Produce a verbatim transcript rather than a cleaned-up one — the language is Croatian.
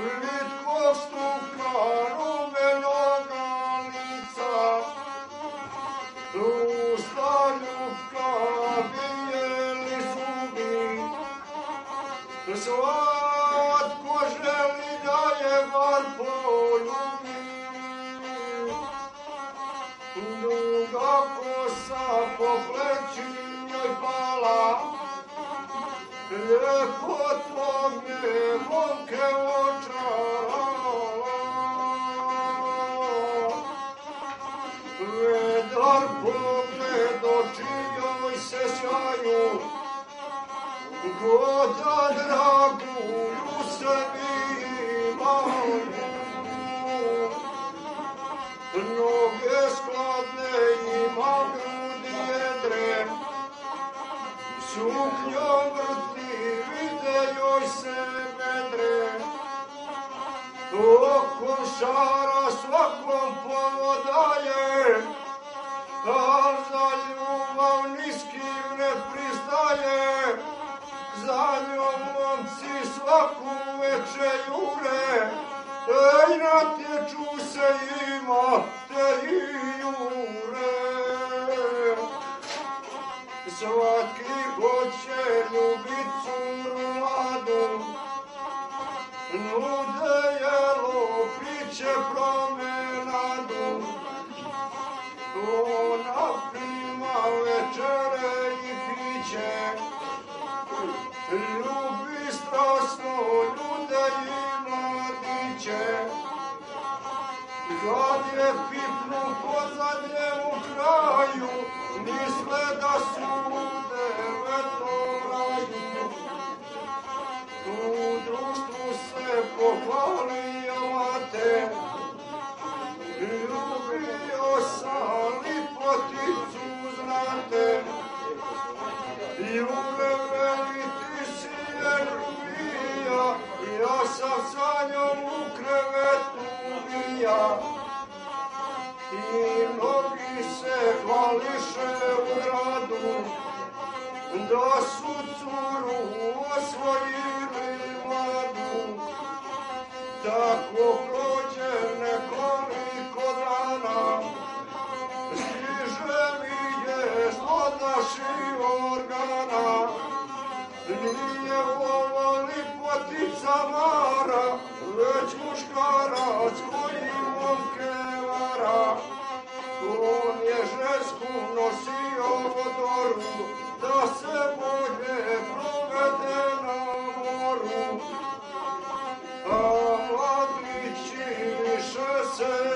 Litkog stuka rumenoga lica, usta ljubka, bijeli zubi, svatko želi da je bar poljubi. Duga kosa po pleći njoj pala, ljepotom je momke očarala. Vedar pogled oči joj se sjaju, ko da draguju sebi imaju. Noge skladne ima, grudi jedre, suknjom vrtni vide joj se bedre. Oko šara svakom povodaje, al za ljubav niskim ne pristaje. Za njom momci svaku veče jure, ej, natječu se ima te i jure. Svatki hoće ljubicu mladu, nude jelo, piće, promenadu. Ona prima večere i piće, ljubi strasno ljude i mladiće. Kad je pipnu pozadnje u kraju, misle da su u devetom raju. U društvu se pohvalio te, ljubio sam lipoticu znate. Ljube veli ti si je ljubija, ja sam sa njom u krevetu bija. I mnogi se hvališe u gradu, da su curu osvojili mladu. Tako prođe nekoliko dana, stiže mi vijest od naših organa. Nije ovo lipotica Mara, već muškarac koji momke vara. On je žensku nosio vodoru, da se bolje provede na moru. A mladići više se